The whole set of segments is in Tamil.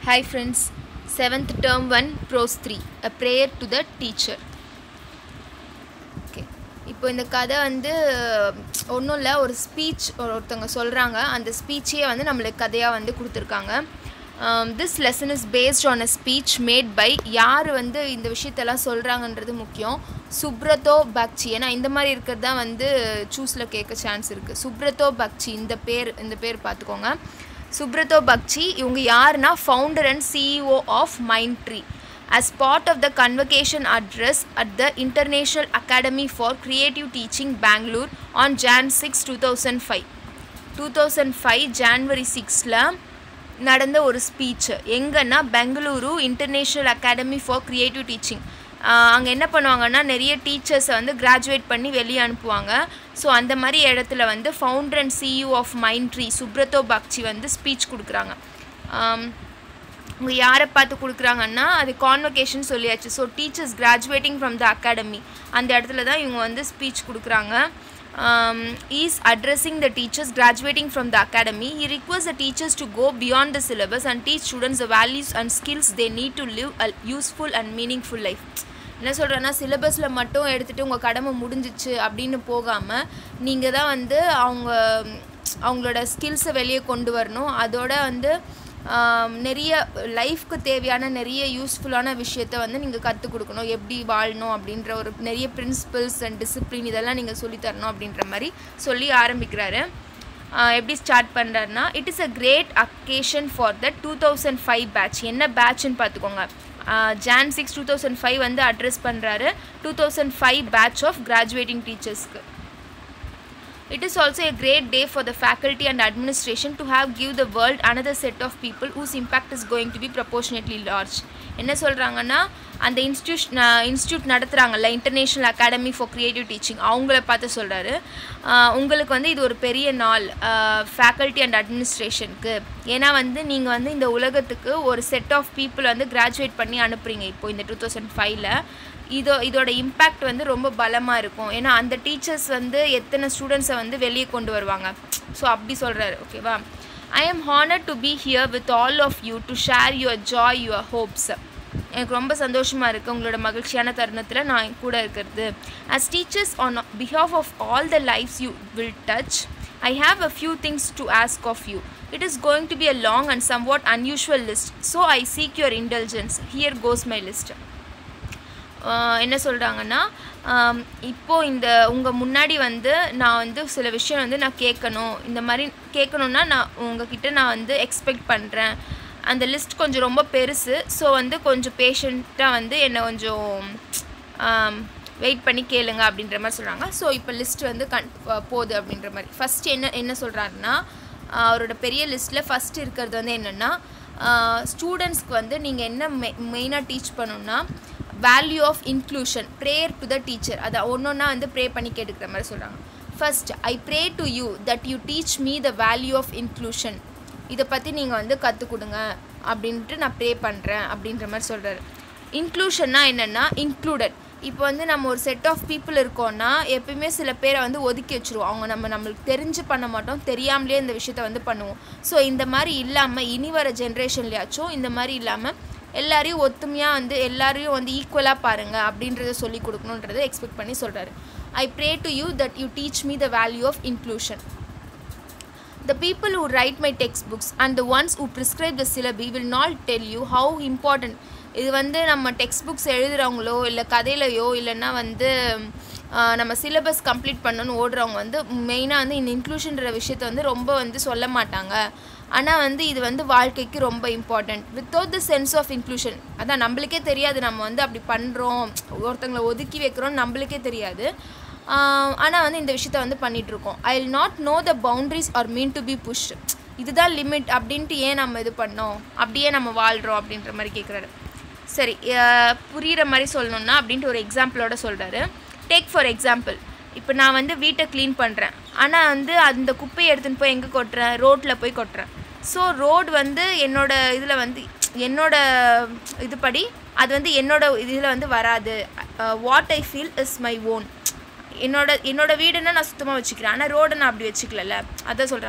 Hi friends, 7th term 1 Prose 3 A Prayer to the Teacher. Okay. இப்போ இந்த கதை வந்து ஒன்றும் இல்லை, ஒரு ஸ்பீச் ஒருத்தவங்க சொல்கிறாங்க. அந்த ஸ்பீச்சே வந்து நம்மளுக்கு கதையாக வந்து கொடுத்துருக்காங்க. This lesson is based on a speech made by யார் வந்து இந்த விஷயத்தெல்லாம் சொல்கிறாங்கன்றது முக்கியம். சுப்ரதோ பக்சி. ஏன்னா இந்த மாதிரி இருக்கிறது தான் வந்து சூஸில் கேட்க சான்ஸ் இருக்குது. சுப்ரதோ பக்சி இந்த பேர் பார்த்துக்கோங்க. சுப்ரதோ பக்சி இவங்க யாருன்னா founder and CEO of Mindtree. As part of the convocation address at the International Academy for Creative Teaching, Bangalore on Jan 6, 2005. 2005 January 6ல நடந்த ஒரு ஸ்பீச் எங்கன்னா Bengaluru international academy for creative teaching. அங்கே என்ன பண்ணுவாங்கன்னா நிறைய டீச்சர்ஸை வந்து கிராஜுவேட் பண்ணி வெளியே அனுப்புவாங்க. ஸோ அந்த மாதிரி இடத்துல வந்து founder and CEO of Mindtree Subroto Bagchi வந்து ஸ்பீச் கொடுக்குறாங்க. அவங்க யாரை பார்த்து கொடுக்குறாங்கன்னா அது கான்வொகேஷன் சொல்லியாச்சு. So teachers graduating from the academy அந்த இடத்துல தான் இவங்க வந்து ஸ்பீச் கொடுக்குறாங்க. Is addressing the teachers graduating from the academy. He requests the teachers to go beyond the syllabus and teach students the values and skills they need to live a useful and meaningful life. என்ன சொல்கிறேன்னா, சிலபஸில் மட்டும் எடுத்துகிட்டு உங்கள் கடமை முடிஞ்சிச்சு அப்படின்னு போகாமல் நீங்கள் தான் வந்து அவங்களோட ஸ்கில்ஸை வெளியே கொண்டு வரணும். அதோட வந்து நிறைய லைஃப்க்கு தேவையான நிறைய யூஸ்ஃபுல்லான விஷயத்த வந்து நீங்கள் கற்றுக் கொடுக்கணும். எப்படி வாழணும் அப்படின்ற ஒரு நிறைய பிரின்சிபல்ஸ் அண்ட் டிசிப்ளின் இதெல்லாம் நீங்கள் சொல்லித்தரணும் அப்படின்ற மாதிரி சொல்லி ஆரம்பிக்கிறாரு. எப்படி ஸ்டார்ட் பண்ணுறாருனா, it is a great occasion for the 2005 batch. என்ன பேட்ச்னு பார்த்துக்கோங்க. Jan 6, 2005 வந்து அட்ரெஸ் பண்ணுறாரு 2005 பேட்ச் ஆஃப் கிராஜுவேட்டிங் டீச்சர்ஸ்க்கு. It is also a great day for the faculty and administration to have give the world another set of people whose impact is going to be proportionately large. என்ன சொல்கிறாங்கன்னா, அந்த இன்ஸ்டியூட் நடத்துகிறாங்கல்ல international academy for creative teaching, அவங்கள பார்த்து சொல்கிறாரு, உங்களுக்கு வந்து இது ஒரு பெரிய நாள் ஃபேக்கல்ட்டி அண்ட் அட்மினிஸ்ட்ரேஷனுக்கு. ஏன்னா வந்து நீங்கள் வந்து இந்த உலகத்துக்கு ஒரு செட் ஆஃப் பீப்புள் வந்து கிராஜுவேட் பண்ணி அனுப்புகிறீங்க. இப்போது இந்த 2005ல் இதோட இம்பேக்ட் வந்து ரொம்ப பலமாக இருக்கும். ஏன்னா அந்த டீச்சர்ஸ் வந்து எத்தனை ஸ்டூடெண்ட்ஸை வந்து வெளியே கொண்டு வருவாங்க. ஸோ அப்படி சொல்கிறாரு. ஓகேவா. I am honoured to be here with all of you to share your joy your hopes. எனக்கு ரொம்ப சந்தோஷமாக இருக்குது உங்களோட மகிழ்ச்சியான தருணத்தில் நான் கூட இருக்கிறது. as teachers on behalf of all the lives you will touch, I have a few things to ask of you. It is going to be a long and somewhat unusual list, so I seek your indulgence. Here goes my list. என்ன சொல்கிறாங்கன்னா, இப்போது உங்கள் முன்னாடி வந்து நான் வந்து சில விஷயம் வந்து நான் கேட்கணும். இந்த மாதிரி கேட்கணுன்னா நான் உங்ககிட்ட நான் வந்து எக்ஸ்பெக்ட் பண்ணுறேன். அந்த லிஸ்ட் கொஞ்சம் ரொம்ப பெருசு. ஸோ வந்து கொஞ்சம் பேஷண்ட்டாக வந்து என்னை கொஞ்சம் வெயிட் பண்ணி கேளுங்க அப்படின்ற மாதிரி சொல்கிறாங்க. ஸோ இப்போ லிஸ்ட் வந்து போகுது அப்படின்ற மாதிரி. ஃபஸ்ட்டு என்ன சொல்கிறாருன்னா, அவரோட பெரிய லிஸ்ட்டில் ஃபஸ்ட்டு இருக்கிறது வந்து என்னென்னா, ஸ்டூடெண்ட்ஸ்க்கு வந்து நீங்கள் என்ன மெயினாக டீச் பண்ணணுன்னா value of inclusion, prayer to the teacher. அதை ஒன்றா வந்து ப்ரே பண்ணி கேட்டுக்கிற மாதிரி சொல்கிறாங்க. First, I pray to you that you teach me the value of inclusion. இதை பற்றி நீங்கள் வந்து கற்றுக் கொடுங்க அப்படின்ட்டு நான் ப்ரே பண்ணுறேன் அப்படின்ற மாதிரி சொல்கிறாரு. இன்க்ளூஷன்னா என்னென்னா இன்க்ளூடட். இப்போ வந்து நம்ம ஒரு செட் ஆஃப் பீப்புள் இருக்கோன்னா எப்பயுமே சில பேரை வந்து ஒதுக்கி வச்சுருவோம். அவங்க நம்மளுக்கு தெரிஞ்சு பண்ண மாட்டோம், தெரியாமலே இந்த விஷயத்த வந்து பண்ணுவோம். ஸோ இந்த மாதிரி இல்லாமல் இனி வர ஜென்ரேஷன்லையாச்சும் இந்த மாதிரி இல்லாமல் எல்லாரையும் ஒத்துமையாக வந்து எல்லாரையும் வந்து ஈக்குவலாக பாருங்கள் அப்படின்றத சொல்லி கொடுக்கணுன்றதை எக்ஸ்பெக்ட் பண்ணி சொல்கிறாரு. I pray to you that you teach me the value of inclusion. The people who write my textbooks and the ones who prescribe the syllabi will not tell you how important. இது வந்து நம்ம டெக்ஸ்ட் புக்ஸ் எழுதுகிறவங்களோ இல்லை கதையிலையோ இல்லைன்னா வந்து நம்ம சிலபஸ் கம்ப்ளீட் பண்ணணும்னு ஓடுறவங்க வந்து மெயினாக வந்து இந்த இன்க்ளூஷன்ற விஷயத்தை வந்து ரொம்ப வந்து சொல்ல மாட்டாங்க. ஆனால் வந்து இது வந்து வாழ்க்கைக்கு ரொம்ப important. Without the sense of inclusion, அதான் நம்மளுக்கே தெரியாது நம்ம வந்து அப்படி பண்ணுறோம், ஒருத்தங்களை ஒதுக்கி வைக்கிறோம் நம்மளுக்கே தெரியாது. ஆனால் வந்து இந்த விஷயத்த வந்து பண்ணிகிட்ருக்கோம். I will not know the boundaries are mean to be push. இதுதான் லிமிட் அப்படின்ட்டு ஏன் நம்ம இது பண்ணோம், அப்படியே நம்ம வாழ்கிறோம் அப்படின்ற மாதிரி கேட்குறாரு. சரி, புரிகிற மாதிரி சொல்லணுன்னா அப்படின்ட்டு ஒரு எக்ஸாம்பிளோட சொல்கிறாரு. டேக் ஃபார் எக்ஸாம்பிள், இப்போ நான் வந்து வீட்டை க்ளீன் பண்ணுறேன். ஆனால் வந்து அந்த குப்பையை எடுத்துன்னு போய் எங்கே கொட்டுறேன், ரோட்டில் போய் கொட்டுறேன். ஸோ ரோடு வந்து என்னோட இதில் வந்து என்னோட இதுபடி அது வந்து என்னோட இதில் வந்து வராது. What I feel is my own. என்னோட வீடுன்னா நான் சுத்தமாக வச்சுக்கிறேன், ஆனால் ரோடை நான் அப்படி வச்சுக்கல. அதான் சொல்கிறாங்க.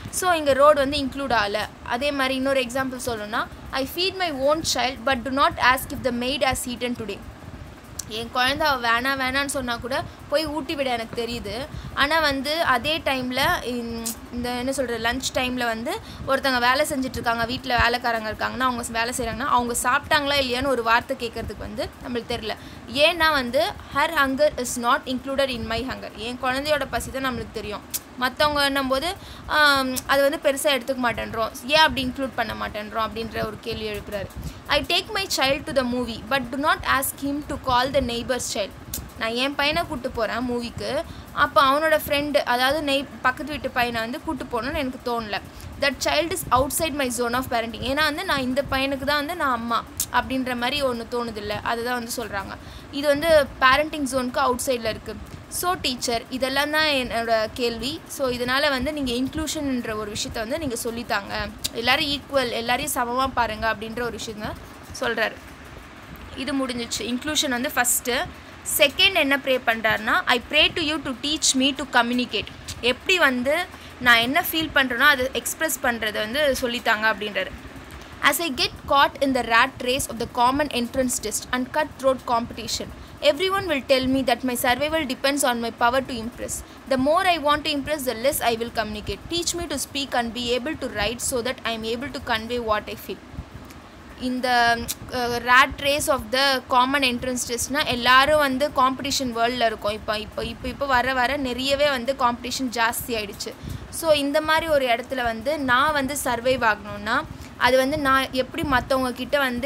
ஸோ இங்கே ரோடு வந்து இன்க்ளூட் ஆகலை. அதே மாதிரி இன்னொரு எக்ஸாம்பிள் சொல்லணும்னா, I feed my own child but do not ask if the maid has eaten today. என் குழந்தை வேணான்னு சொன்னால் கூட போய் ஊட்டி விட எனக்கு தெரியுது. ஆனால் வந்து அதே டைமில் இந்த என்ன சொல்கிறது லன்ச் டைமில் வந்து ஒருத்தவங்க வேலை செஞ்சிட்ருக்காங்க, வீட்டில் வேலைக்காரங்க இருக்காங்கன்னா அவங்க வேலை செய்கிறாங்கன்னா அவங்க சாப்பிட்டாங்களா இல்லையான்னு ஒரு வார்த்தை கேட்குறதுக்கு வந்து நம்மளுக்கு தெரியல. ஏன்னா வந்து her hunger is not included in my hunger. என் குழந்தையோட பசி தான் நம்மளுக்கு தெரியும். மற்றவங்க என்னும்போது அது வந்து பெருசாக எடுத்துக்க மாட்டேன்றோம், ஏன் அப்படி இன்க்ளூட் பண்ண மாட்டேன்றோம் அப்படின்ற ஒரு கேள்வி எழுப்புறாரு. I take my child to the movie but do not ask him to call the neighbour's child. நான் என் பையனை கூப்பிட்டு போகிறேன் மூவிக்கு, அப்போ அவனோட ஃப்ரெண்டு அதாவது பக்கத்து வீட்டு பையனை வந்து கூப்பிட்டு போகணுன்னு எனக்கு தோணலை. தட் சைல்டு இஸ் அவுட் சைட் மை ஜோன் ஆஃப் பேரண்டிங். ஏன்னா வந்து நான் இந்த பையனுக்கு தான் வந்து நான் அம்மா அப்படின்ற மாதிரி ஒன்று தோணுதில்லை, அதுதான் வந்து சொல்கிறாங்க. இது வந்து பேரண்டிங் ஜோனுக்கு அவுட் சைடில் இருக்குது. ஸோ டீச்சர், இதெல்லாம் தான் என்னோடய கேள்வி. ஸோ இதனால் வந்து நீங்கள் இன்க்ளூஷன்ன்ற ஒரு விஷயத்த வந்து நீங்கள் சொல்லித்தாங்க, எல்லோரும் ஈக்குவல், எல்லாரையும் சமமாக பாருங்கள் அப்படின்ற ஒரு விஷயத்த சொல்கிறாரு. இது முடிஞ்சிச்சு. இன்க்ளூஷன் வந்து ஃபஸ்ட்டு. செகண்ட் என்ன ப்ரே பண்ணுறாருனா, I pray to you to teach me to communicate. எப்படி வந்து நான் என்ன ஃபீல் பண்ணுறேனோ அதை எக்ஸ்ப்ரெஸ் பண்ணுறதை வந்து சொல்லித்தாங்க அப்படின்றாரு. As I get caught in the rat race of the common entrance test and cutthroat competition, everyone will tell me that my survival depends on my power to impress. The more I want to impress, the less I will communicate. Teach me to speak and be able to write so that I am able to convey what I feel. இந்த rat race of the common entrance டெஸ்ட்னால் எல்லோரும் வந்து காம்படிஷன் வேர்ல்டில் இருக்கும். இப்போ வர நிறையவே வந்து காம்படிஷன் ஜாஸ்தி ஆகிடுச்சு. ஸோ இந்த மாதிரி ஒரு இடத்துல வந்து நான் வந்து சர்வைவ் ஆகணுன்னா அது வந்து நான் எப்படி மற்றவங்க கிட்ட வந்து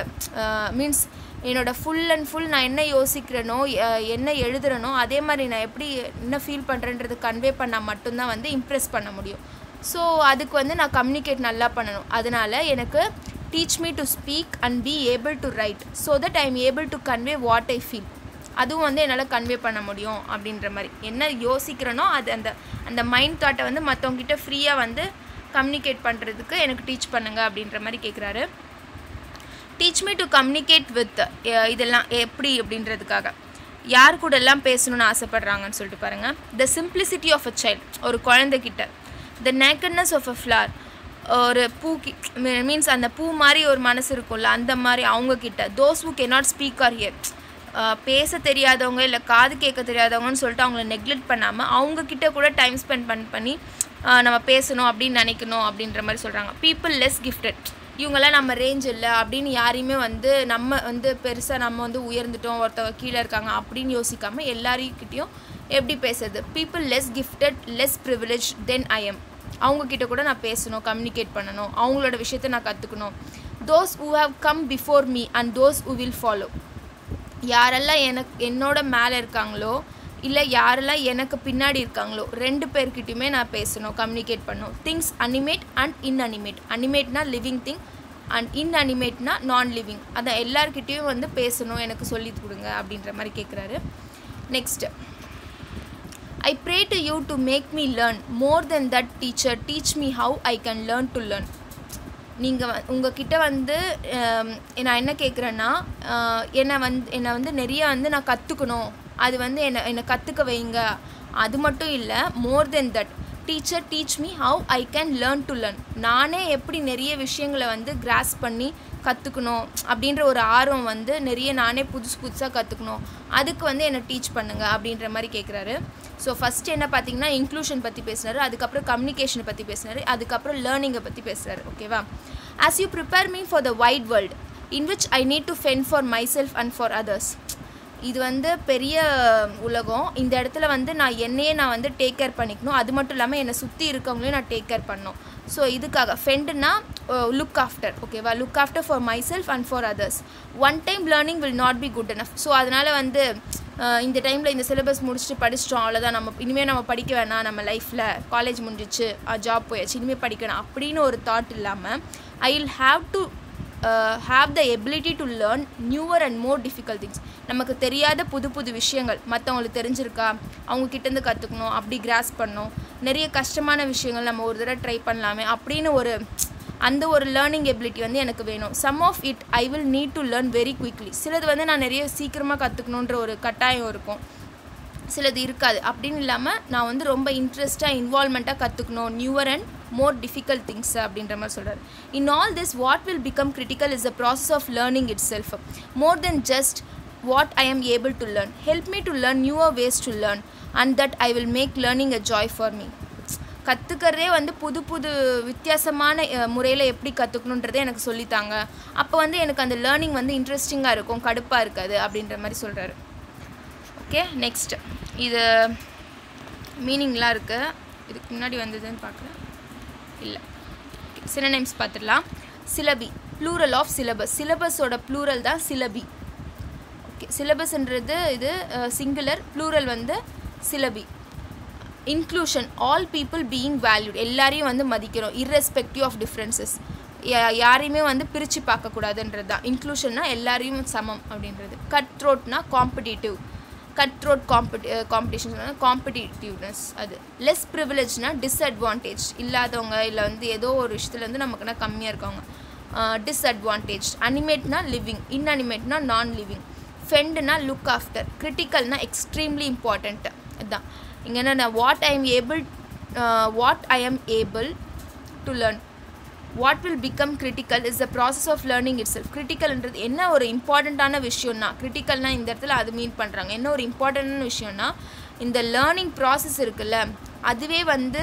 என்னோட ஃபுல் அண்ட் ஃபுல் நான் என்ன யோசிக்கிறேனோ என்ன எழுதுறேனோ அதே மாதிரி நான் எப்படி என்ன ஃபீல் பண்ணுறேன்றது கன்வே பண்ணால் மட்டும்தான் வந்து இம்ப்ரெஸ் பண்ண முடியும். ஸோ அதுக்கு வந்து நான் கம்யூனிகேட் நல்லா பண்ணணும். அதனால் எனக்கு teach me to speak and be able to write so that I am able to convey what I feel. அதுவும் வந்து என்னால் கன்வே பண்ண முடியும் அப்படின்ற மாதிரி என்ன யோசிக்கிறேனோ அது அந்த மைண்ட் தாட்டை வந்து மற்றவங்ககிட்ட ஃப்ரீயாக வந்து கம்யூனிகேட் பண்ணுறதுக்கு எனக்கு டீச் பண்ணுங்க அப்படின்ற மாதிரி கேட்குறாரு. Teach me to communicate with இதெல்லாம் எப்படி அப்படின்றதுக்காக யார் கூட எல்லாம் பேசணும்னு ஆசைப்பட்றாங்கன்னு சொல்லிட்டு பாருங்கள். The simplicity of a child, ஒரு குழந்தைகிட்ட. The nakedness of a flower, ஒரு மீன்ஸ் அந்த பூ மாதிரி ஒரு மனசு இருக்கும்ல அந்த மாதிரி அவங்கக்கிட்ட. Those who cannot speak or hear, பேச தெரியாதவங்க இல்லை காது கேட்க தெரியாதவங்கன்னு சொல்லிட்டு அவங்கள நெக்லெக்ட் பண்ணாமல் அவங்கக்கிட்ட கூட டைம் ஸ்பெண்ட் பண்ணி நம்ம பேசணும் அப்படின்னு நினைக்கணும் அப்படின்ற மாதிரி சொல்கிறாங்க. பீப்புள் லெஸ் கிஃப்டட், இவங்கெல்லாம் நம்ம ரேஞ்ச் இல்லை அப்படின்னு யாரையுமே வந்து நம்ம வந்து பெருசாக நம்ம வந்து உயர்ந்துட்டோம் ஒருத்தவங்க கீழே இருக்காங்க அப்படின்னு யோசிக்காமல் எல்லாருக்கிட்டையும் எப்படி பேசுறது. People less gifted less privilege than I am, அவங்கக்கிட்ட கூட நான் பேசணும், கம்யூனிகேட் பண்ணணும், அவங்களோட விஷயத்தை நான் கற்றுக்கணும். Those who have come before me and those who will follow, யாரெல்லாம் என்னோட மேலே இருக்காங்களோ இல்லை யாரெல்லாம் எனக்கு பின்னாடி இருக்காங்களோ ரெண்டு பேர்கிட்டையுமே நான் பேசணும், கம்யூனிகேட் பண்ணணும். திங்ஸ் அனிமேட் அண்ட் இன்அனிமேட், அனிமேட்னா லிவிங் திங் அண்ட் இன்அனிமேட்னா நான் லிவிங், அதை எல்லார்கிட்டையும் வந்து பேசணும், எனக்கு சொல்லி கொடுங்க அப்படின்ற மாதிரி கேட்குறாரு. Next, I pray to you to make me learn. More than that, teacher, teach me how I can learn to learn. நீங்கள் உங்ககிட்ட வந்து நான் என்ன கேட்குறேன்னா என்னை வந்து நிறைய வந்து நான் கற்றுக்கணும், அது வந்து என்னை கற்றுக்க வைங்க. அது மட்டும் இல்லை, more than that teacher teach me how I can learn to learn. நானே எப்படி நிறைய விஷயங்களை வந்து கிராஸ் பண்ணி கற்றுக்கணும் அப்படின்ற ஒரு ஆர்வம் வந்து நிறைய நானே புதுசாக கற்றுக்கணும், அதுக்கு வந்து என்னை டீச் பண்ணுங்கள் அப்படின்ற மாதிரி கேட்குறாரு. ஸோ ஃபஸ்ட்டு என்ன பார்த்தீங்கன்னா இன்க்ளூஷன் பற்றி பேசினார், அதுக்கப்புறம் கம்யூனிகேஷனை பற்றி பேசினார், அதுக்கப்புறம் லேர்னிங்கை பற்றி பேசுகிறாரு. ஓகேவா? As you prepare me for the wide world in which I need to fend for myself and for others. இது வந்து பெரிய உலகம், இந்த இடத்துல வந்து நான் வந்து டேக் கேர் பண்ணிக்கணும், அது மட்டும் இல்லாமல் என்னை சுற்றி இருக்கவங்களையும் நான் டேக் கேர் பண்ணணும். ஸோ இதுக்காக ஃபெண்டுனா லுக் ஆஃப்டர், ஓகேவா? Look after for myself and for others. One time learning will not be good enough. So அதனால் வந்து இந்த டைமில் இந்த சிலபஸ் முடிச்சுட்டு படிச்சிட்டோம், அவ்வளோதான், இனிமேல் நம்ம படிக்க வேணாம், நம்ம லைஃப்பில் காலேஜ் முடிஞ்சிச்சு, ஜாப் போயாச்சு, இனிமேல் படிக்கணும் அப்படின்னு ஒரு தாட் இல்லாமல் I will have the ability to learn newer and more difficult things. நமக்கு தெரியாத புது விஷயங்கள் மற்றவங்களுக்கு தெரிஞ்சிருக்கா அவங்கக்கிட்டேருந்து கற்றுக்கணும், அப்படி கிராஸ் பண்ணணும். நிறைய கஷ்டமான விஷயங்கள் நம்ம ஒரு தடவை ட்ரை பண்ணலாமே அப்படின்னு அந்த ஒரு லேர்னிங் எபிலிட்டி வந்து எனக்கு வேணும். Some of it I will need to learn very quickly. சிலது வந்து நான் நிறைய சீக்கிரமாக கற்றுக்கணுன்ற ஒரு கட்டாயம் இருக்கும். சிலது இருக்காது. அப்படின்னு இல்லாமல் நான் வந்து ரொம்ப இன்ட்ரெஸ்ட்டாக இன்வால்மெண்ட்டாக கற்றுக்கணும் newer and more difficult things அப்படின்ற மாதிரி சொல்கிறார். In all this what will become critical is the process of learning itself more than just what I am able to learn. Help me to learn newer ways to learn and that I will make learning a joy for me. கற்றுக்கிறதே வந்து புது புது வித்தியாசமான முறையில் எப்படி கற்றுக்கணுன்றதே எனக்கு சொல்லித்தாங்க. அப்போ வந்து எனக்கு அந்த லேர்னிங் வந்து இன்ட்ரெஸ்டிங்காக இருக்கும், கடுப்பாக இருக்காது அப்படின்ற மாதிரி சொல்கிறாரு. ஓகே, நெக்ஸ்ட் இது மீனிங்லாம் இருக்குது. இதுக்கு முன்னாடி வந்ததுன்னு பார்க்குறேன், இல்லை. சினோனிம்ஸ் பார்த்துடலாம். Syllabi, plural of syllabus. சிலபஸோட ப்ளூரல் தான் சிலபி. ஓகே, சிலபஸ்ன்றது இது சிங்குலர், ப்ளூரல் வந்து syllabi. Inclusion, all people being valued, எல்லாரையும் வந்து மதிக்கிறோம், இர்ரெஸ்பெக்டிவ் ஆஃப் டிஃப்ரென்சஸ், யாரையுமே வந்து பிரித்து பார்க்கக்கூடாதுன்றது தான் இன்க்ளூஷன்னா, எல்லாரையும் சமம் அப்படின்றது. கட் த்ரோட்னா competitive, cut throat competition competitiveness. அது லெஸ் ப்ரிவிலேஜ்னா டிஸ்அட்வான்டேஜ், இல்லாதவங்க இல்லை வந்து ஏதோ ஒரு விஷயத்தில் வந்து நமக்குன்னா கம்மியாக இருக்கவங்க, டிஸ்அட்வான்டேஜ். அனிமேட்னா லிவிங், இன்அனிமேட்னா நான் லிவிங். ஃபெண்டுனா லுக் ஆஃப்டர், கிரிட்டிக்கல்னா எக்ஸ்ட்ரீம்லி இம்பார்ட்டண்ட். அதுதான் இங்கே என்ன, what I am able to learn. What will become critical is the process of learning itself. கிரிட்டிக்கல்ன்றது என்ன ஒரு இம்பார்ட்டண்ட்டான விஷயம்னா, கிரிட்டிக்கல்னால் இந்த இடத்துல அது மீன் பண்ணுறாங்க. என்ன ஒரு இம்பார்ட்டண்டான விஷயம்னா, இந்த லேர்னிங் ப்ராசஸ் இருக்குல்ல, அதுவே வந்து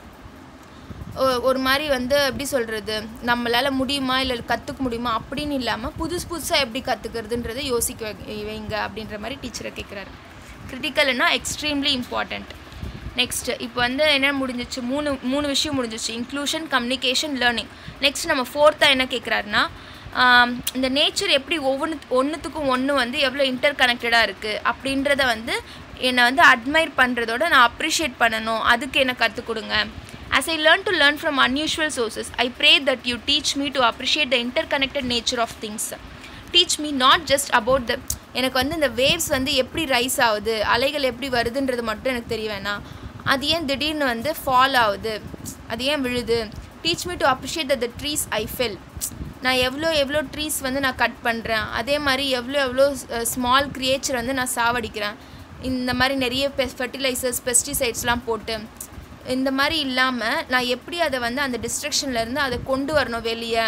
ஒரு மாதிரி வந்து எப்படி சொல்கிறது, நம்மளால் முடியுமா இல்லை கற்றுக்க முடியுமா அப்படின்னு இல்லாமல் புதுசாக எப்படி கற்றுக்கிறதுன்றதை யோசிக்க வைங்க அப்படின்ற மாதிரி டீச்சரை கேட்குறாரு. கிரிட்டிக்கல்னா எக்ஸ்ட்ரீம்லி இம்பார்ட்டண்ட். நெக்ஸ்ட்டு இப்போ வந்து என்ன முடிஞ்சிச்சு, மூணு விஷயம் முடிஞ்சிச்சு, இன்க்ளூஷன், கம்யூனிகேஷன், லேர்னிங். நெக்ஸ்ட் நம்ம ஃபோர்த்தாக என்ன கேட்குறாருன்னா, இந்த நேச்சர் எப்படி ஒன்றுத்துக்கும் ஒன்று வந்து எவ்வளோ இன்டர் கனெக்டடாக இருக்குது அப்படின்றத வந்து என்னை வந்து அட்மைர் பண்ணுறதோட நான் அப்ரிஷியேட் பண்ணணும், அதுக்கு என்ன கற்றுக் கொடுங்க. As I learn to learn from unusual sources, I pray that you teach me to appreciate the interconnected nature of things. Teach me not just about the, எனக்கு வந்து இந்த வேவ்ஸ் வந்து எப்படி ரைஸ் ஆகுது, அலைகள் எப்படி வருதுன்றது மட்டும் எனக்கு தெரிய வேணாம், அது ஏன் திடீர்னு வந்து ஃபால் ஆகுது, அது ஏன் விழுது. Teach me to appreciate that the trees I fell, நான் எவ்வளோ ட்ரீஸ் வந்து நான் கட் பண்ணுறேன், அதே மாதிரி எவ்வளோ ஸ்மால் கிரியேச்சர் வந்து நான் சாவடிக்கிறேன், இந்த மாதிரி நிறைய ஃபெர்டிலைசர்ஸ் பெஸ்டிசைட்ஸ்லாம் போட்டு. இந்த மாதிரி இல்லாமல் நான் எப்படி அதை வந்து அந்த டிஸ்ட்ரக்ஷன்லேருந்து அதை கொண்டு வரணும் வெளியே.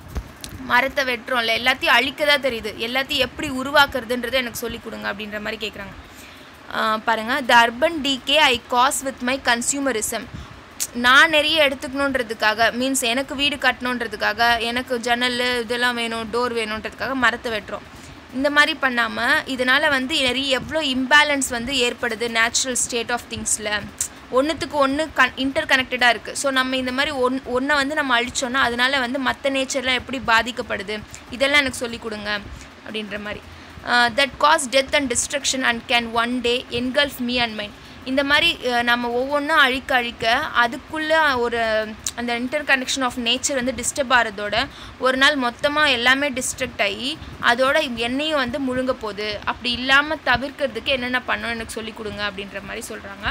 மரத்தை வெட்டுறோம்ல, எல்லாத்தையும் அழிக்க தான் தெரியுது, எல்லாத்தையும் எப்படி உருவாக்குறதுன்றதை எனக்கு சொல்லிக் கொடுங்க அப்படின்ற மாதிரி கேட்குறாங்க. பாருங்கள், the urban decay I cause with my consumerism. நான் நிறைய எடுத்துக்கணுன்றதுக்காக, மீன்ஸ் எனக்கு வீடு கட்டணுன்றதுக்காக, எனக்கு ஜன்னல் இதெல்லாம் வேணும், டோர் வேணுன்றதுக்காக மரத்தை வெட்டுறோம். இந்த மாதிரி பண்ணாமல் இதனால் வந்து எவ்வளோ இம்பேலன்ஸ் வந்து ஏற்படுது நேச்சுரல் ஸ்டேட் ஆஃப் திங்ஸில். ஒன்றுத்துக்கு ஒன்று இன்டர் கனெக்டடாக இருக்குது. ஸோ நம்ம இந்த மாதிரி ஒன்றை வந்து நம்ம அழிச்சோன்னா அதனால் வந்து மற்ற நேச்சர்லாம் எப்படி பாதிக்கப்படுது, இதெல்லாம் எனக்கு சொல்லிக் கொடுங்க அப்படின்ற மாதிரி. That causes death and destruction and can one day engulf me and mind. இந்த மாதிரி நம்ம ஒவ்வொன்றா அழிக்க அதுக்குள்ளே ஒரு அந்த இன்டர் கனெக்ஷன் ஆஃப் நேச்சர் வந்து டிஸ்டர்ப் ஆகிறதோட ஒரு நாள் மொத்தமாக எல்லாமே டிஸ்ட்ரக்ட் ஆகி அதோட என்னையும் வந்து முழுங்க போகுது. அப்படி இல்லாமல் தவிர்க்கிறதுக்கு என்னென்ன பண்ணணும் எனக்கு சொல்லிக் கொடுங்க அப்படின்ற மாதிரி சொல்கிறாங்க.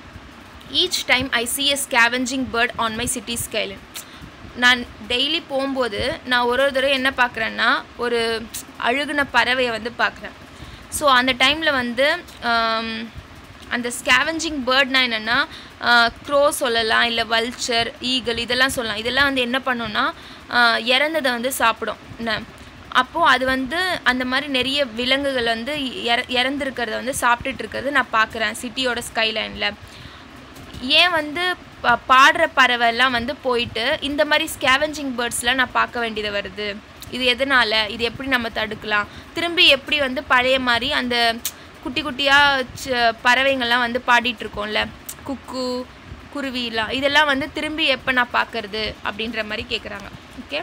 Each time I see a scavenging bird on my city skyline. நான் டெய்லி போகும்போது நான் ஒரு தடவை என்ன பார்க்குறேன்னா, ஒரு அழுகுன பறவையை வந்து பார்க்குறேன். ஸோ அந்த டைமில் வந்து அந்த ஸ்கேவெஞ்சிங் பேர்ட்னா என்னென்னா, க்ரோ சொல்லலாம், இல்லை வல்ச்சர், ஈகிள் இதெல்லாம் சொல்லலாம். இதெல்லாம் வந்து என்ன பண்ணுன்னா, இறந்ததை வந்து சாப்பிடும். என்ன அப்போது அது வந்து அந்த மாதிரி நிறைய விலங்குகள் வந்து இறந்துருக்கிறத வந்து சாப்பிட்டுட்டு இருக்கிறது நான் பார்க்குறேன் சிட்டியோட ஸ்கைலைனில். ஏன் வந்து பாடுற பறவைலாம் வந்து போயிட்டு இந்த மாதிரி ஸ்கேவெஞ்சிங் பேர்ட்ஸ்லாம் நான் பார்க்க வேண்டியது வருது, இது எதனால், இது எப்படி நம்ம தடுக்கலாம், திரும்பி எப்படி வந்து பழைய மாதிரி அந்த குட்டி குட்டியாக பறவைங்கள்லாம் வந்து பாடிட்டுருக்கோம்ல, குக்கு குருவிலாம், இதெல்லாம் வந்து திரும்பி எப்போ நான் பார்க்குறது அப்படின்ற மாதிரி கேட்குறாங்க. ஓகே,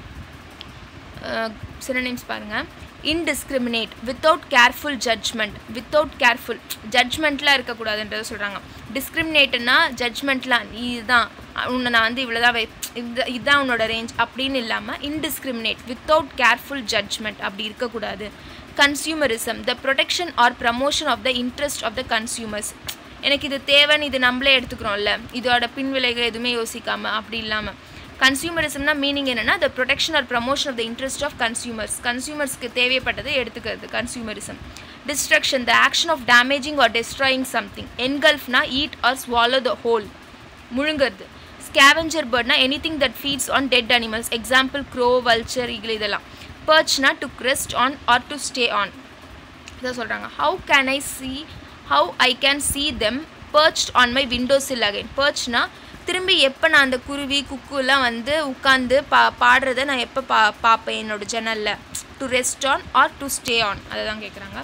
சினோனிம்ஸ் பாருங்கள். indiscriminate, without careful judgment, without careful judgmentலாம் இருக்கக்கூடாதுன்றதை சொல்கிறாங்க. டிஸ்கிரிமினேட்னா ஜட்ஜ்மெண்ட்லாம் இதுதான் உன்னை நான் வந்து இவ்வளோதான் இதுதான் உன்னோட ரேஞ்ச் அப்படின்னு இல்லாமல் indiscriminate, without careful judgment அப்படி இருக்கக்கூடாது. Consumerism, the protection or promotion of the interest of the consumers. எனக்கு இது தேவைன்னு இது நம்மளே எடுத்துக்கிறோம்ல, இதோட பின்விளைகள் எதுவுமே யோசிக்காமல் அப்படி இல்லாமல். கன்சியூமரிசம்னா மீனிங் என்னென்னா, the protection or promotion of the interest of consumers, கன்சியூமர்ஸ்க்கு தேவைப்பட்டதை எடுத்துக்கிறது consumerism. destruction, the action of damaging or destroying something. engulf na eat or swallow the whole, முழுங்கிறது. scavenger bird na anything that feeds on dead animals, example crow, vulture, eagle இதெல்லாம். perch na to rest on or to stay on. இத சொல்றாங்க. how I can see them perched on my windowsill again. perch na திரும்பி எப்போ நான் அந்த குருவி குக்குலாம் வந்து உட்காந்து பாடுறத நான் எப்போ பார்ப்பேன் என்னோட ஜன்னலில். To rest on or to stay on, அதை தான் கேட்குறாங்க.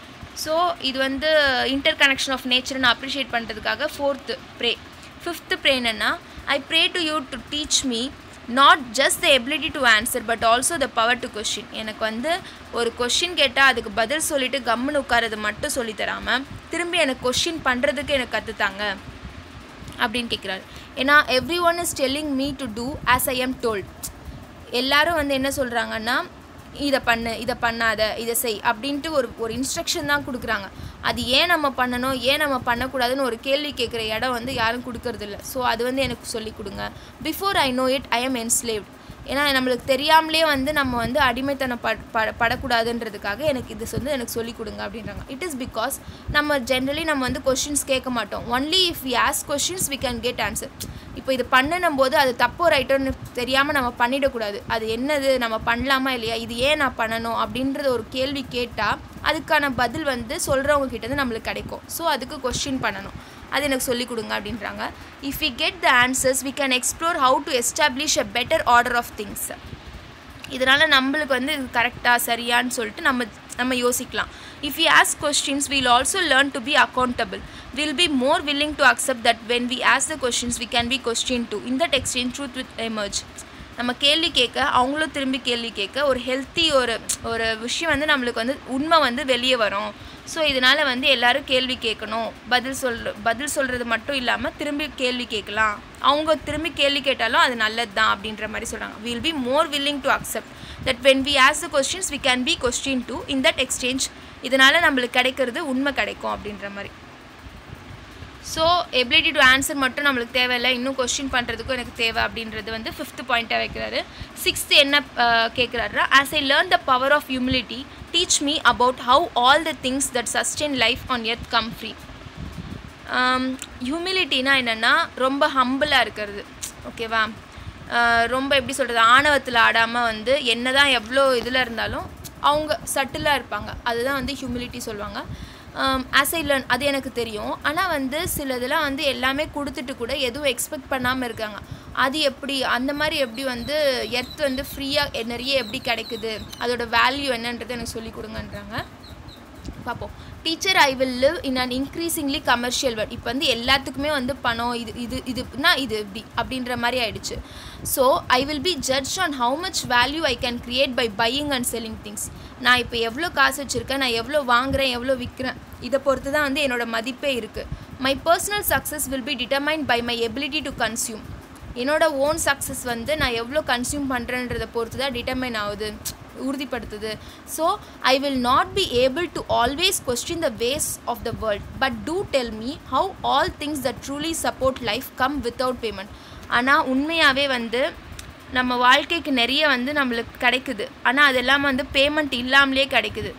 ஸோ இது வந்து இன்டர் கனெக்ஷன் ஆஃப் நேச்சரை நான் அப்ரிஷியேட் பண்ணுறதுக்காக 4th ப்ரே. 5th ப்ரே என்னென்னா, I pray to you to teach me not just the ability to answer but also the power to question. எனக்கு வந்து ஒரு கொஷின் கேட்டால் அதுக்கு பதில் சொல்லிவிட்டு கம்முன்னு உட்காரது மட்டும் சொல்லித்தராமல் திரும்பி எனக்கு கொஷின் பண்ணுறதுக்கு எனக்கு கற்றுத்தாங்க அப்படின்னு கேட்குறாரு. ஏன்னா everyone is telling me to do as I am told. எல்லோரும் வந்து என்ன சொல்கிறாங்கன்னா, இதை பண்ணு, இதை பண்ணாத, இதை செய் அப்படின்ட்டு ஒரு இன்ஸ்ட்ரக்ஷன் தான் கொடுக்குறாங்க. அது ஏன் நம்ம பண்ணணும், ஏன் நம்ம பண்ணக்கூடாதுன்னு ஒரு கேள்வி கேட்குற இடம் வந்து யாரும் கொடுக்கறதில்ல. ஸோ அது வந்து எனக்கு சொல்லிக் கொடுங்க. Before I know it I am enslaved. ஏன்னா நம்மளுக்கு தெரியாமலே வந்து நம்ம வந்து அடிமைத்தனம் படக்கூடாதுன்றதுக்காக எனக்கு இது வந்து எனக்கு சொல்லிக் கொடுங்க அப்படின்றாங்க. இட் இஸ் பிகாஸ் நம்ம ஜென்ரலி நம்ம வந்து கொஷின்ஸ் கேட்க மாட்டோம். Only if we ask questions we can get answer. இப்போ இது பண்ணணும் போது அது தப்போ ரைட்டோன்னு தெரியாமல் நம்ம பண்ணிடக்கூடாது. அது என்னது, நம்ம பண்ணலாமா இல்லையா, இது ஏன் நான் பண்ணணும் அப்படின்றத ஒரு கேள்வி கேட்டால் அதுக்கான பதில் வந்து சொல்கிறவங்க கிட்டேருந்து நம்மளுக்கு கிடைக்கும். ஸோ அதுக்கு கொஷின் பண்ணணும். அது எனக்கு சொல்லிக் கொடுங்க அப்படின்றாங்க. If we get the answers we can explore how to establish a better order of things. இதனால் நம்மளுக்கு வந்து இது கரெக்டாக சரியான்னு சொல்லிட்டு நம்ம யோசிக்கலாம். If you ask questions will also learn to be accountable. Will be more willing to accept that when we ask the questions we can be question too. In that exchange truth with emerge. நம்ம கேள்வி கேட்க அவங்களும் திரும்பி கேள்வி கேட்க ஒரு ஹெல்த்தி ஒரு விஷயம் வந்து நம்மளுக்கு வந்து உண்மை வந்து வெளியே வரும். ஸோ இதனால் வந்து எல்லோரும் கேள்வி கேட்கணும். பதில் சொல்கிறது மட்டும் இல்லாமல் திரும்பி கேள்வி கேட்கலாம். அவங்க திரும்பி கேள்வி கேட்டாலும் அது நல்லது தான் அப்படின்ற மாதிரி சொல்கிறாங்க. Will be more willing to accept that when we ask the questions we can be question too. In that exchange இதனால் நம்மளுக்கு கிடைக்கிறது உண்மை கிடைக்கும் அப்படின்ற மாதிரி. ஸோ எபிலிட்டி டு ஆன்சர் மட்டும் நம்மளுக்கு தேவையில்லை, இன்னும் கொஸ்டின் பண்ணுறதுக்கும் எனக்கு தேவை அப்படின்றது வந்து 5th பாயிண்ட்டாக வைக்கிறாரு. 6th என்ன கேட்குறாருன்னா, as I learn the power of humility teach me about how all the things that sustain life on earth come free. ஹியூமிலிட்டினா என்னென்னா ரொம்ப ஹம்பிளாக இருக்கிறது. ஓகேவா, ரொம்ப எப்படி சொல்கிறது, ஆணவத்தில் ஆடாமல் வந்து என்ன தான் எவ்வளோ இதில் இருந்தாலும் அவங்க சட்டிலாக இருப்பாங்க. அதுதான் வந்து ஹியூமிலிட்டி சொல்லுவாங்க. ஆஸ் ஐ லேர்ன், அது எனக்கு தெரியும். ஆனால் வந்து சில இதெல்லாம் வந்து எல்லாமே கொடுத்துட்டு கூட எதுவும் எக்ஸ்பெக்ட் பண்ணாமல் இருக்காங்க. அது எப்படி, அந்த மாதிரி எப்படி வந்து எர்த் வந்து ஃப்ரீயாக நிறைய எப்படி கிடைக்குது, அதோட வேல்யூ என்னன்றது எனக்கு சொல்லிக் கொடுங்கன்றாங்க. பார்ப்போம். Teacher I will live in an increasingly commercial world. இப்போ வந்து எல்லாத்துக்குமே வந்து பணம் இதுனா இது இப்படி அப்படின்ற மாதிரி ஆயிடுச்சு. So I will be judge on how much value I can create by buying and selling things. நான் இப்போ எவ்வளோ காசு வச்சுருக்கேன், நான் எவ்வளோ வாங்குகிறேன், எவ்வளோ விற்கிறேன், இதை பொறுத்து தான் வந்து என்னோடய மதிப்பே இருக்குது. My personal success will be determined by my ability to consume. என்னோடய ஓன் சக்ஸஸ் வந்து நான் எவ்வளோ கன்சியூம் பண்ணுறேன்றதை பொறுத்து தான் டிட்டர்மைன் ஆகுது, உறுதிப்படுத்துது. So I will not be able to always question the ways of the world but do tell me how all things that truly support life come without payment. ஆனால் உண்மையாகவே வந்து நம்ம வாழ்க்கைக்கு நிறைய வந்து நம்மளுக்கு கிடைக்குது, ஆனால் அதெல்லாம் வந்து பேமெண்ட் இல்லாமலே கிடைக்குது.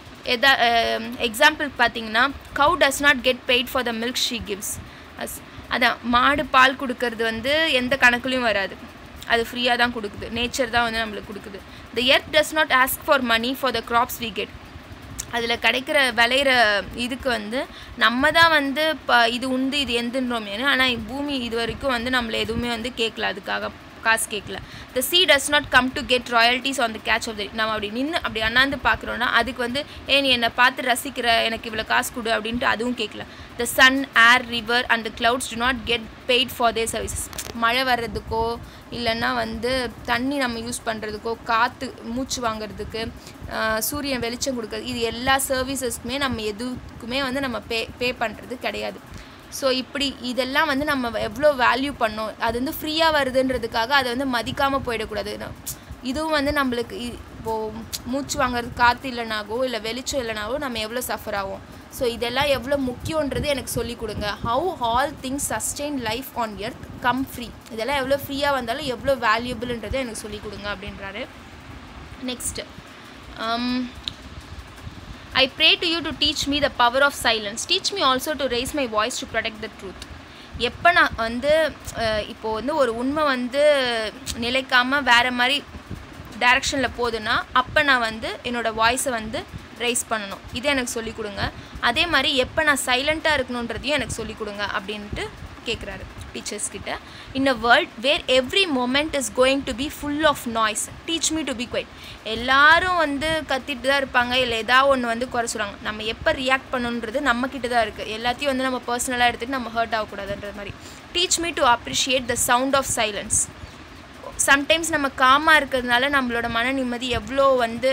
எக்ஸாம்பிள் பார்த்தீங்கன்னா, cow does not get paid for the milk she gives. அதான் மாடு பால் கொடுக்கறது வந்து எந்த கணக்குலையும் வராது, அது ஃப்ரீயாக தான் கொடுக்குது, நேச்சர் தான் வந்து நம்மளுக்கு கொடுக்குது. The earth does not ask for money for the crops we get. அதில் கிடைக்கிற விளையிற இதுக்கு வந்து நம்ம தான் வந்து இது உண்டு இது எந்துன்றோமே, ஆனால் பூமி இது வரைக்கும் வந்து நம்மளை எதுவுமே வந்து கேட்கல, அதுக்காக காசு கேட்கல. த sea does not come to get royalties on the catch of the நம்ம அப்படி நின்று அப்படி அண்ணாந்து பார்க்குறோன்னா அதுக்கு வந்து நீ என்னை பார்த்து ரசிக்கிற, எனக்கு இவ்வளோ காசு கொடு அப்படின்ட்டு அதுவும் கேட்கல. The sun, air, river and the clouds do not get paid for their services. மழை வர்றதுக்கோ இல்லைன்னா வந்து தண்ணி நம்ம யூஸ் பண்ணுறதுக்கோ, காற்று மூச்சு வாங்கிறதுக்கு, சூரியன் வெளிச்சம் கொடுக்குறது, இது எல்லா சர்வீசஸ்க்குமே நம்ம எதுக்குமே வந்து நம்ம பே பண்ணுறது கிடையாது. ஸோ இப்படி இதெல்லாம் வந்து நம்ம எவ்வளோ வேல்யூ பண்ணோம், அது வந்து ஃப்ரீயாக வருதுன்றதுக்காக அதை வந்து மதிக்காமல் போயிடக்கூடாது. இதுவும் வந்து நம்மளுக்கு இப்போது மூச்சு வாங்குறது காற்று இல்லைனாகோ இல்லை வெளிச்சம் இல்லைனாகோ நம்ம எவ்வளோ சஃபர் ஆகும். ஸோ இதெல்லாம் எவ்வளோ முக்கியன்றது எனக்கு சொல்லிக் கொடுங்க. How all things sustain life on earth come free. இதெல்லாம் எவ்வளோ ஃப்ரீயாக வந்தாலும் எவ்வளோ வேல்யூபிள்ன்றதை எனக்கு சொல்லிக் கொடுங்க அப்படின்றாரு. Next I pray to you to teach me the power of silence. Teach me also to raise my voice to protect the truth. எப்போ நான் வந்து இப்போது வந்து ஒரு உண்மை வந்து நிலைக்காமல் வேறு மாதிரி டைரக்ஷனில் போகுதுன்னா அப்போ நான் வந்து என்னோடய வாய்ஸை வந்து ரைஸ் பண்ணணும். இதை எனக்கு சொல்லிக் கொடுங்க. அதே மாதிரி எப்போ நான் சைலண்ட்டாக இருக்கணுன்றதையும் எனக்கு சொல்லிக் கொடுங்க அப்படின்ட்டு கேட்குறாரு டீச்சர்ஸ் கிட்ட. In a world where every moment is going to be full of noise teach me to be quiet. எல்லாரும் வந்து கத்திட்டு தான் இருப்பாங்க, இல்லை ஏதாவது ஒன்று வந்து குறை சொல்லுவாங்க. நம்ம எப்போ ரியாக்ட் பண்ணணுன்றது நம்மக்கிட்ட தான் இருக்குது. எல்லாத்தையும் வந்து நம்ம பர்சனலாக எடுத்துகிட்டு நம்ம ஹர்ட் ஆகக்கூடாதுன்ற மாதிரி. Teach me to appreciate the sound of silence. Sometimes நம்ம காமாக இருக்கிறதுனால நம்மளோட மன நிம்மதி எவ்வளோ வந்து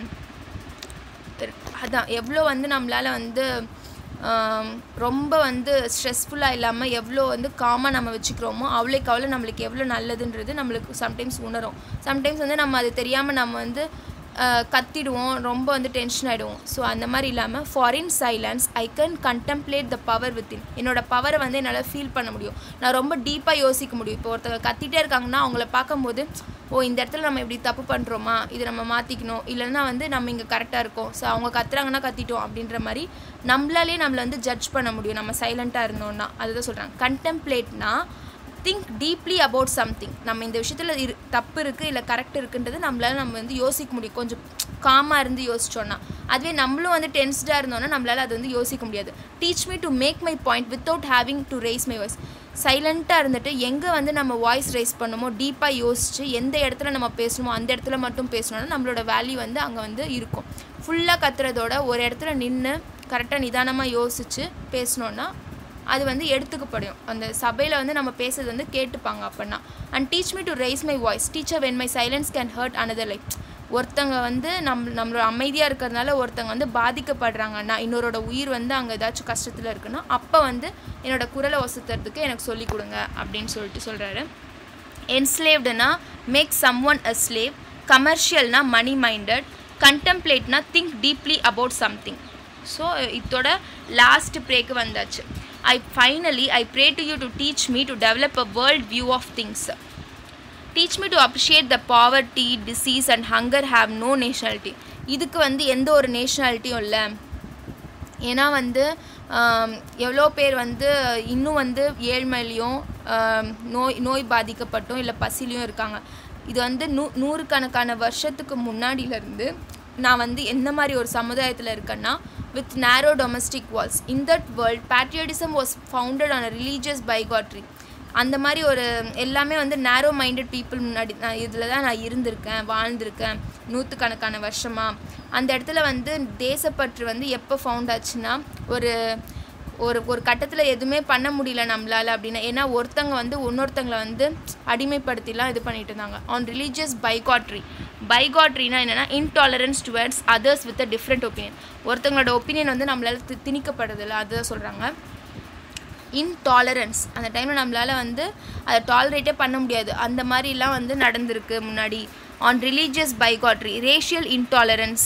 அதான் எவ்வளோ வந்து நம்மளால் வந்து ரொம்ப வந்து ஸ்ட்ரெஸ்ஃபுல்லாக இல்லாமல் எவ்வளோ வந்து காமாக நம்ம வச்சுக்கிறோமோ அவ்வளோக்கு அவ்வளோ நம்மளுக்கு எவ்வளோ நல்லதுன்றது நம்மளுக்கு சம்டைம்ஸ் உணரும். சம்டைம்ஸ் வந்து நம்ம அது தெரியாமல் நம்ம வந்து கத்திடுவோம், ரொம்ப வந்து டென்ஷன் ஆகிடுவோம். ஸோ அந்த மாதிரி இல்லாமல் for in silence I can contemplate the power within. என்னோடய பவரை வந்து என்னால் ஃபீல் பண்ண முடியும். நான் ரொம்ப டீப்பாக யோசிக்க முடியும். இப்போ ஒருத்தங்க கத்திட்டே இருக்காங்கன்னா அவங்கள பார்க்கும்போது இந்த இடத்துல நம்ம இப்படி தப்பு பண்ணுறோமா, இது நம்ம மாற்றிக்கணும், இல்லைன்னா வந்து நம்ம இங்கே கரெக்டாக இருக்கோம், ஸோ அவங்க கத்துறாங்கன்னா கத்திட்டோம் அப்படின்ற மாதிரி நம்மளாலே நம்மளை வந்து ஜட்ஜ் பண்ண முடியும் நம்ம சைலண்ட்டாக இருந்தோன்னா. அதுதான் சொல்கிறாங்க. கண்டெம்ப்ளேட்னா திங்க் டீப்லி அபவுட் சம்திங். நம்ம இந்த விஷயத்தில் தப்பு இருக்குது இல்லை கரெக்ட் இருக்குன்றது நம்மளால் நம்ம வந்து யோசிக்க முடியும். கொஞ்சம் காமாக இருந்து யோசிச்சோன்னா. அதுவே நம்மளும் வந்து டென்ஸ்டாக இருந்தோன்னா நம்மளால் அது வந்து யோசிக்க முடியாது. Teach me to make my point without having to raise my voice. சைலண்ட்டாக இருந்துட்டு எங்கே வந்து நம்ம வாய்ஸ் ரைஸ் பண்ணுமோ டீப்பாக யோசித்து எந்த இடத்துல நம்ம பேசணுமோ அந்த இடத்துல மட்டும் பேசணுன்னா நம்மளோட வேல்யூ வந்து அங்கே வந்து இருக்கும். ஃபுல்லாக கத்துறதோட ஒரு இடத்துல நின்று கரெக்டாக நிதானமாக யோசித்து பேசணுன்னா அது வந்து எடுத்துக்கப்படும். அந்த சபையில் வந்து நம்ம பேசுறது வந்து கேட்டுப்பாங்க அப்படின்னா. And teach me to raise my voice teacher when my silence can hurt another life. ஒருத்தங்க வந்து நம்மளோட அமைதியாக இருக்கிறதுனால ஒருத்தங்க வந்து பாதிக்கப்படுறாங்கன்னா, இன்னொரோட உயிர் வந்து அங்கே ஏதாச்சும் கஷ்டத்தில் இருக்குன்னா அப்போ வந்து என்னோடய குரலை ஒசத்துறதுக்கு எனக்கு சொல்லிக் கொடுங்க அப்படின்னு சொல்கிறாரு. என்ஸ்லேவ்டுனா make someone a slave. கமர்ஷியல்னா மணி மைண்டட். கண்டெம்ப்ளேட்னா think deeply about something. So இதோட லாஸ்ட் ப்ரேக்கு வந்தாச்சு. I pray to you to teach me to develop a world view of things. Teach me to appreciate the poverty, disease and hunger have no nationality. இதுக்கு வந்து எந்த ஒரு நேஷனாலிட்டியும் இல்லை. ஏன்னா வந்து எவ்வளோ பேர் வந்து இன்னும் வந்து ஏழ்மையிலையும் நோய் பாதிக்கப்பட்டும் இல்லை பசிலையும் இருக்காங்க. இது வந்து நூறுக்கணக்கான வருஷத்துக்கு முன்னாடியிலேருந்து நான் வந்து எந்த மாதிரி ஒரு சமுதாயத்தில் இருக்கேன்னா with narrow domestic walls. In that world patriotism was founded on a religious bigotry. அந்த மாதிரி ஒரு எல்லாமே வந்து நேரோ மைண்டட் பீப்புள் முன்னாடி இதில் தான் நான் இருந்திருக்கேன், வாழ்ந்திருக்கேன் நூற்றுக்கணக்கான வருஷமாக. அந்த இடத்துல வந்து தேசப்பற்று வந்து எப்போ ஃபவுண்ட் ஆச்சுன்னா ஒரு ஒரு ஒரு கட்டத்தில் எதுவுமே பண்ண முடியல நம்மளால் அப்படின்னா. ஏன்னா ஒருத்தங்க வந்து இன்னொருத்தங்களை வந்து அடிமைப்படுத்திலாம் இது பண்ணிட்டு இருந்தாங்க. ஆன் ரிலீஜியஸ் பைகாட்ரினா என்னென்னா intolerance towards others with a different opinion. ஒருத்தங்களோட ஒப்பீனியன் வந்து நம்மளால் திணிக்கப்படுறதில்ல, அதுதான் சொல்கிறாங்க. இன்டாலரன்ஸ் அந்த டைமில் நம்மளால் வந்து அதை டாலரேட்டே பண்ண முடியாது. அந்த மாதிரிலாம் வந்து நடந்திருக்கு முன்னாடி. On religious bigotry. Racial intolerance.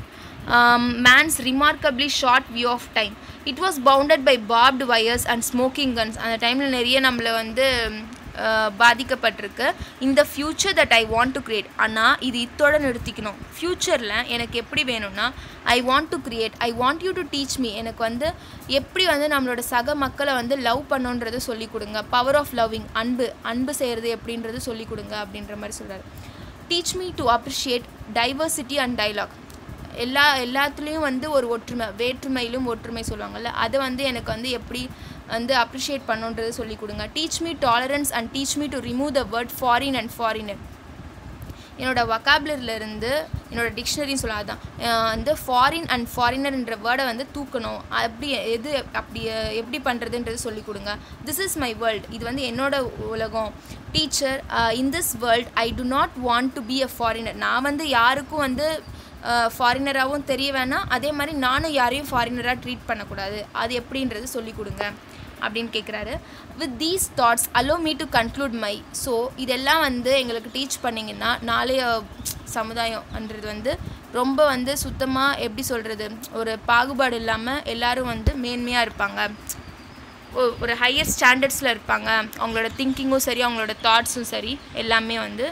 man's remarkably short view of time. It was bounded by barbed wires and smoking guns. அந்த டைமில் நிறைய நம்மளை வந்து பாதிக்கப்பட்டிருக்கு. இந்த future that I want to create. ஆனால் இது இதோட நிறுத்திக்கணும். ஃப்யூச்சரில் எனக்கு எப்படி வேணும்னா I want to create. I want you to teach me. எனக்கு வந்து எப்படி வந்து நம்மளோட சக மக்களை வந்து லவ் பண்ணுன்றது சொல்லிக் கொடுங்க. பவர் ஆஃப் லவ்விங், அன்பு செய்கிறது எப்படின்றது சொல்லிக் கொடுங்க அப்படின்ற மாதிரி சொல்கிறார். Teach me to appreciate diversity and dialogue. எல்லாத்துலேயும் வந்து ஒரு ஒற்றுமை, வேற்றுமையிலும் ஒற்றுமை சொல்லுவாங்கள்ல, அதை வந்து எனக்கு வந்து எப்படி வந்து அப்ரிஷியேட் பண்ணுன்றது சொல்லிக் கொடுங்க. Teach me tolerance and teach me to remove the word foreign and foreigner. என்னோடய வொக்காபுலரியிலேருந்து என்னோடய டிக்ஷனரின்னு சொல்லாதான் வந்து ஃபாரின் அண்ட் ஃபாரினர்ன்ற வேர்டை வந்து தூக்கணும். அப்படி எப்படி பண்ணுறதுன்றது சொல்லிக் கொடுங்க. This is my world. இது வந்து என்னோட உலகம். Teacher, in this world I do not want to be a foreigner. நான் வந்து யாருக்கும் வந்து ஃபாரினராகவும் தெரிய வேணாம், அதே மாதிரி நானும் யாரையும் ஃபாரினராக ட்ரீட் பண்ணக்கூடாது. அது எப்படின்றது சொல்லிக் கொடுங்க அப்படின்னு கேட்குறாரு. With these thoughts allow me to conclude my. ஸோ இதெல்லாம் வந்து எங்களுக்கு டீச் பண்ணிங்கன்னா நாளைய சமுதாயம்ன்றது வந்து ரொம்ப வந்து சுத்தமாக எப்படி சொல்கிறது, ஒரு பாகுபாடு இல்லாமல் எல்லோரும் வந்து மேன்மையாக இருப்பாங்க, ஒரு ஹையர் ஸ்டாண்டர்ட்ஸில் இருப்பாங்க. அவங்களோட திங்கிங்கும் சரி, அவங்களோட தாட்ஸும் சரி, எல்லாமே வந்து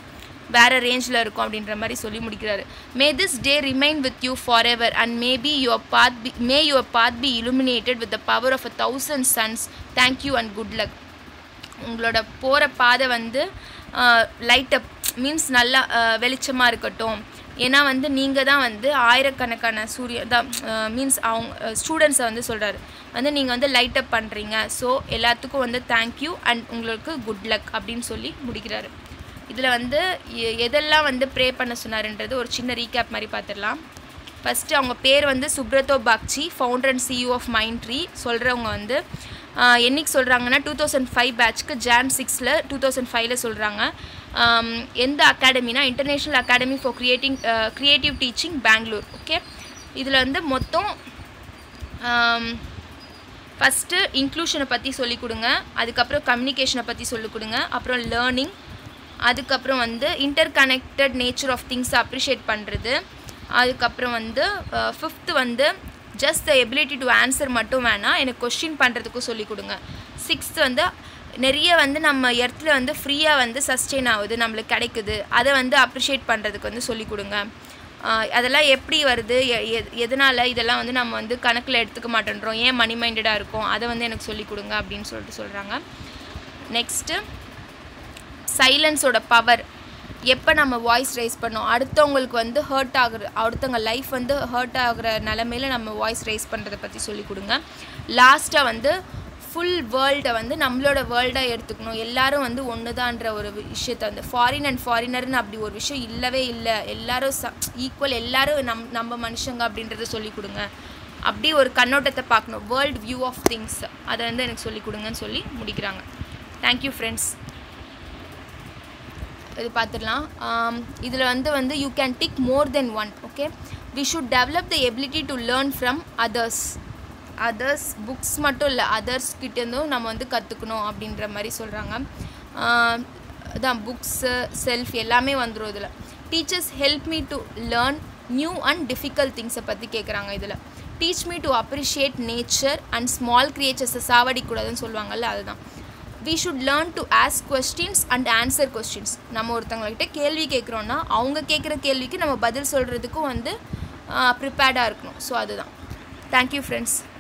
வேறு ரேஞ்சில் இருக்கும் அப்படின்ற மாதிரி சொல்லி முடிக்கிறாரு. May this day remain with you forever and may your path be illuminated with the power of 1,000 suns. Thank you and good luck. உங்களோட போகிற பாதை வந்து லைட்டப் மீன்ஸ் நல்லா வெளிச்சமாக இருக்கட்டும். ஏன்னா வந்து நீங்கள் தான் வந்து ஆயிரக்கணக்கான தான் மீன்ஸ் அவங்க ஸ்டூடெண்ட்ஸை வந்து சொல்கிறாரு வந்து நீங்கள் வந்து லைட்டப் பண்ணுறீங்க. ஸோ எல்லாத்துக்கும் வந்து தேங்க்யூ அண்ட் உங்களுக்கு குட் லக் அப்படின்னு சொல்லி முடிக்கிறாரு. இதில் வந்து எதெல்லாம் வந்து ப்ரே பண்ண சொன்னாருன்றது ஒரு சின்ன ரீகேப் மாதிரி பார்த்துடலாம். ஃபஸ்ட்டு அவங்க பேர் வந்து Subroto Bagchi, founder and CEO of Mindtree. சொல்கிறவங்க வந்து என்றைக்கு சொல்கிறாங்கன்னா 2005 பேட்ச்க்கு Jan 6 2005 சொல்கிறாங்க. எந்த அகாடமினா international academy for creative teaching Bangalore. Okay, இதில் வந்து மொத்தம் ஃபஸ்ட்டு இன்க்ளூஷனை பற்றி சொல்லிக் கொடுங்க, அதுக்கப்புறம் கம்யூனிகேஷனை பற்றி சொல்லிக் கொடுங்க, அப்புறம் லேர்னிங், அதுக்கப்புறம் வந்து இன்டர் கனெக்டட் நேச்சர் ஆஃப் திங்ஸை அப்ரிஷியேட் பண்ணுறது, அதுக்கப்புறம் வந்து ஃபிஃப்த்து வந்து just the ability to answer மட்டும் வேணாம், எனக்கு கொஸ்டின் பண்ணுறதுக்கும் சொல்லிக் கொடுங்க. சிக்ஸ்த்து வந்து நிறைய வந்து நம்ம இடத்துல வந்து ஃப்ரீயாக வந்து சஸ்டெயின் ஆகுது, நம்மளுக்கு கிடைக்குது, அதை வந்து அப்ரிஷியேட் பண்ணுறதுக்கு வந்து சொல்லிக் கொடுங்க. அதெல்லாம் எப்படி வருது, எதனால் இதெல்லாம் வந்து நம்ம வந்து கணக்கில் எடுத்துக்க மாட்டேன்றோம், ஏன் மணி மைண்டடாக இருக்கும், அதை வந்து எனக்கு சொல்லிக் கொடுங்க அப்படின்னு சொல்கிறாங்க. நெக்ஸ்ட்டு சைலன்ஸோட பவர். எப்போ நம்ம வாய்ஸ் ரைஸ் பண்ணோம், அடுத்தவங்களுக்கு வந்து அடுத்தவங்க லைஃப் வந்து ஹர்ட் ஆகுற நிலமையில நம்ம வாய்ஸ் ரைஸ் பண்ணுறதை பற்றி சொல்லிக் கொடுங்க. லாஸ்ட்டாக வந்து ஃபுல் வேர்ல்டை வந்து நம்மளோட வேர்ல்டாக எடுத்துக்கணும், எல்லோரும் வந்து ஒன்று தான்ற ஒரு விஷயத்தை வந்து ஃபாரின் அண்ட் ஃபாரினர்னு அப்படி ஒரு விஷயம் இல்லவே இல்லை, எல்லோரும் ஈக்குவல், எல்லோரும் நம்ம மனுஷங்க அப்படின்றத சொல்லிக் கொடுங்க. அப்படி ஒரு கண்ணோட்டத்தை பார்க்கணும், வேர்ல்டு வியூ ஆஃப் திங்ஸ், அதை வந்து எனக்கு சொல்லிக் கொடுங்கன்னு சொல்லி முடிக்கிறாங்க. Thank you friends. இது பார்த்துடலாம். இதில் வந்து you can tick more than one. Okay, we should develop the ability to learn from others. Books மட்டும் இல்லை, அதர்ஸ்கிட்டேருந்தும் நம்ம வந்து கற்றுக்கணும் அப்படின்ற மாதிரி சொல்கிறாங்க. அதான் புக்ஸு செல்ஃப் எல்லாமே வந்துடும் இதில். Teachers help me to learn new and difficult திங்ஸை பற்றி கேட்குறாங்க. இதில் teach me to appreciate nature and small கிரியேச்சர்ஸை சாவடிக்கூடாதுன்னு சொல்லுவாங்கள்ல, அதுதான். we should learn to ask questions and answer questions. நம்ம ஒருத்தவங்ககிட்ட கேள்வி கேட்குறோன்னா அவங்க கேட்குற கேள்விக்கு நம்ம பதில் சொல்கிறதுக்கும் வந்து ப்ரிப்பேர்டாக இருக்கணும். ஸோ அதுதான். Thank you friends.